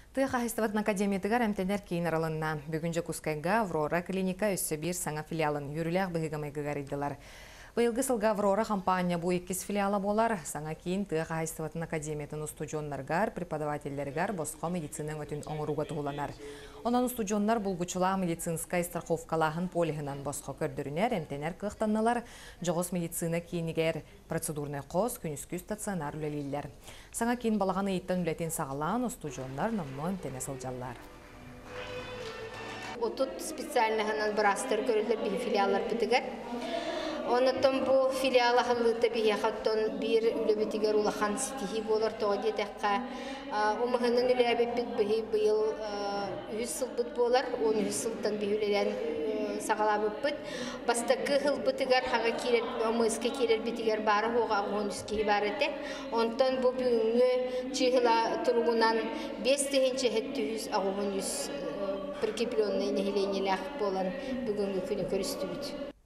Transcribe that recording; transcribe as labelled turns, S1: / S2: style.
S1: Тыха Хистоватын академиятыгар әмтенер кейін аралынна. Бүгінжі Кускайга Аврора клиника өссі бір саңа филиалын юрілях бұғығамайгығар идылар. Бұйылғы сылға Аврора компания бұл 2 филиалы болар. Саңа кейін Тыха Хистоватын академиятын устудионларгар, преподавательлергар босқа медицинын өтін оңыруға тұғыланар. Онан устудионлар бұлғычыла медицинскай страховкалағын полигінан босқа көрдірінер, әмтенер қықтанылар, жоғыз медицина кейінігер процедурный қос, күнүскү стационар үлелейлер. Саңа кейін балағаны еттен үлетен сағалан устудионлар намно әмтене сылжалар.
S2: Отут специальныханан бірастыр көрілер бір филиалар бітігер. Онытын бұл филиалы ғылыты бейхаттон бір үлебетігер улахан сетихи болар тоғыде тәққа. Умығының үлебет біт бұйыл 100 сыл бұт болар, 100 сылтан бей үлелен сағала бұт. Бастықы ғыл бұтығар хаға керер, омызға керер бетігер бары оға 13 бары тек. Онтан бұл бүгінгі чиғыла тұрғынан 5-700 ағуғын 100 прикрепленный нехиленелях болан бүгінгі күні көрісті бүт.